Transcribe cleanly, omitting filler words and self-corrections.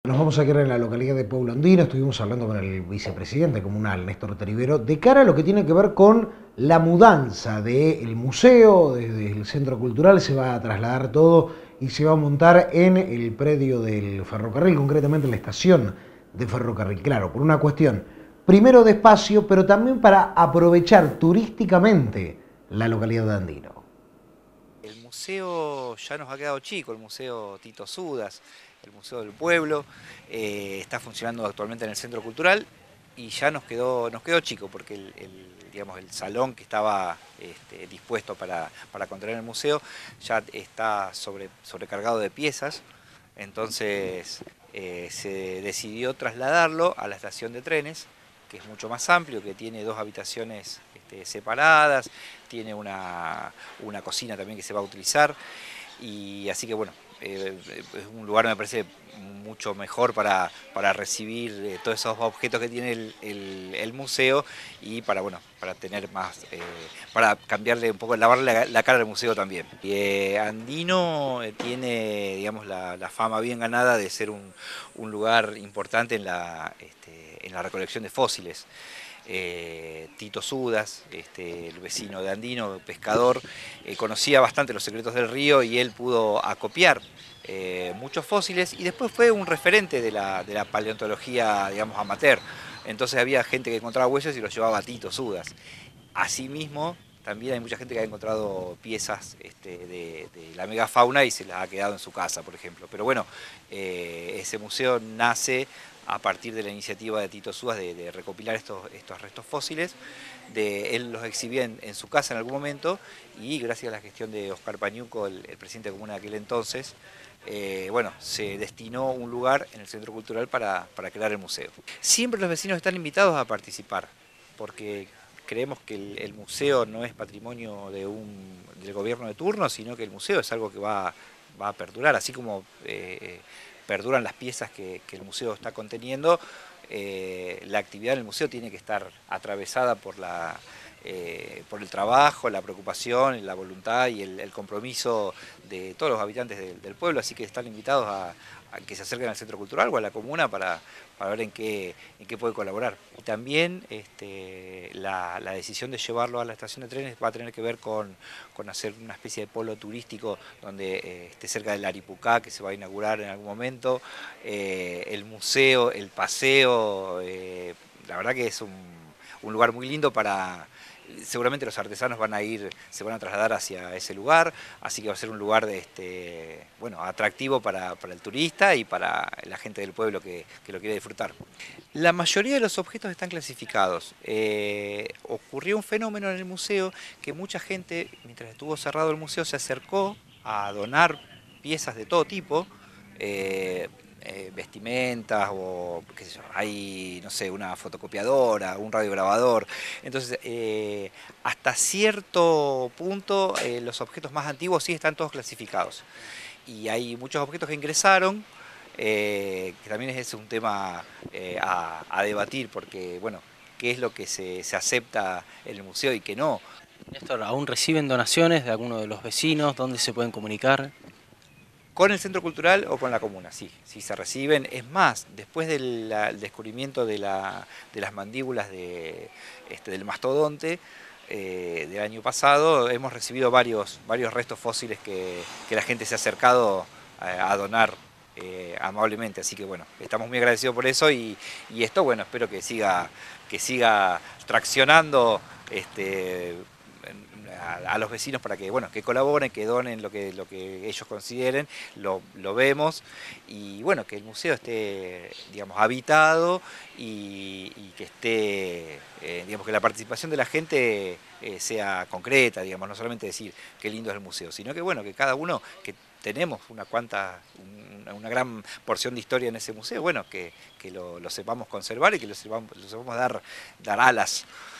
Nos vamos a quedar en la localidad de Pueblo Andino. Estuvimos hablando con el vicepresidente comunal, Néstor Teribero, de cara a lo que tiene que ver con la mudanza del museo. Desde el centro cultural se va a trasladar todo y se va a montar en el predio del ferrocarril, concretamente en la estación de ferrocarril. Claro, por una cuestión primero de espacio, pero también para aprovechar turísticamente la localidad de Andino. El museo ya nos ha quedado chico, el museo Tito Sudas, el museo del pueblo, está funcionando actualmente en el centro cultural y ya nos quedó chico porque digamos, el salón que estaba dispuesto para contener el museo ya está sobrecargado de piezas, entonces se decidió trasladarlo a la estación de trenes, que es mucho más amplio, que tiene dos habitaciones separadas, tiene una cocina también que se va a utilizar, y así que bueno, es un lugar me parece mucho mejor para recibir todos esos objetos que tiene el museo y para, bueno, para tener más, para cambiarle un poco, lavarle la cara al museo también. Y, Andino tiene, digamos, la fama bien ganada de ser un lugar importante en la recolección de fósiles. Tito Sudas, el vecino de Andino, pescador, conocía bastante los secretos del río y él pudo acopiar muchos fósiles y después fue un referente de la paleontología, digamos, amateur. Entonces había gente que encontraba huesos y los llevaba a Tito Sudas. Asimismo, también hay mucha gente que ha encontrado piezas de la megafauna y se las ha quedado en su casa, por ejemplo. Pero bueno, ese museo nace a partir de la iniciativa de Tito Sudas de recopilar estos restos fósiles. Él los exhibía en su casa en algún momento y gracias a la gestión de Oscar Pañuco, el presidente común de aquel entonces, bueno, se destinó un lugar en el Centro Cultural para crear el museo. Siempre los vecinos están invitados a participar, porque creemos que el museo no es patrimonio del gobierno de turno, sino que el museo es algo que va a perdurar, así como perduran las piezas que el museo está conteniendo, la actividad del museo tiene que estar atravesada por el trabajo, la preocupación, la voluntad y el compromiso de todos los habitantes del pueblo, así que están invitados a que se acerquen al centro cultural o a la comuna para ver en qué puede colaborar. Y también la decisión de llevarlo a la estación de trenes va a tener que ver con hacer una especie de polo turístico donde esté cerca del Aripucá, que se va a inaugurar en algún momento, el museo, el paseo, la verdad que es un lugar muy lindo para. Seguramente los artesanos se van a trasladar hacia ese lugar, así que va a ser un lugar bueno, atractivo para el turista y para la gente del pueblo que lo quiere disfrutar. La mayoría de los objetos están clasificados. Ocurrió un fenómeno en el museo que mucha gente, mientras estuvo cerrado el museo, se acercó a donar piezas de todo tipo, vestimentas o qué sé yo, hay, no sé, una fotocopiadora, un radiograbador. Entonces, hasta cierto punto, los objetos más antiguos sí están todos clasificados. Y hay muchos objetos que ingresaron, que también es un tema a debatir, porque, bueno, qué es lo que se acepta en el museo y qué no. Néstor, ¿aún reciben donaciones de alguno de los vecinos? ¿Dónde se pueden comunicar? Con el centro cultural o con la comuna, sí, sí se reciben. Es más, después del descubrimiento de las mandíbulas del mastodonte del año pasado, hemos recibido varios restos fósiles que la gente se ha acercado a donar amablemente. Así que bueno, estamos muy agradecidos por eso y esto, bueno, espero que siga traccionando a los vecinos para que, bueno, que colaboren, que donen lo que ellos consideren, lo vemos y bueno, que el museo esté, digamos, habitado y que esté, digamos, que la participación de la gente sea concreta, digamos, no solamente decir qué lindo es el museo, sino que bueno, que cada uno, que tenemos una gran porción de historia en ese museo, bueno, que lo sepamos conservar y que lo sepamos dar alas.